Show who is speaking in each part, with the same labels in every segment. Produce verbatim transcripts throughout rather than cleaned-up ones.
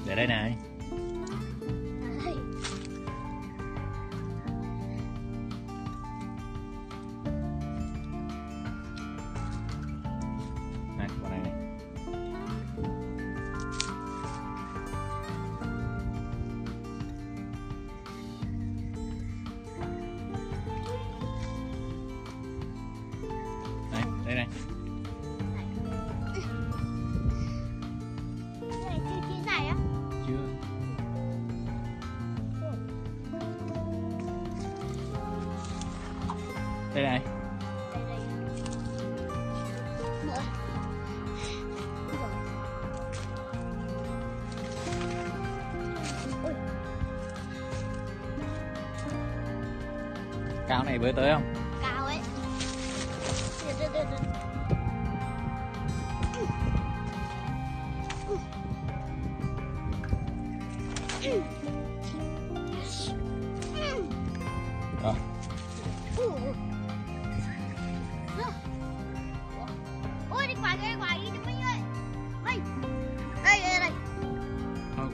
Speaker 1: Để đây này. Này, con này này. Này, đây này. Chưa. Đây này. Cao này bơi tới không?
Speaker 2: Cao ấy. Được, được, được, được.
Speaker 1: Rồi.
Speaker 2: Ôi đi quả kia, quả đi cho mình ơi. Đây. Đây đây đây.
Speaker 1: Thôi.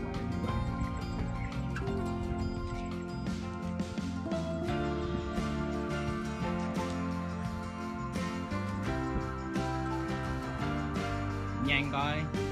Speaker 1: Nhanh coi.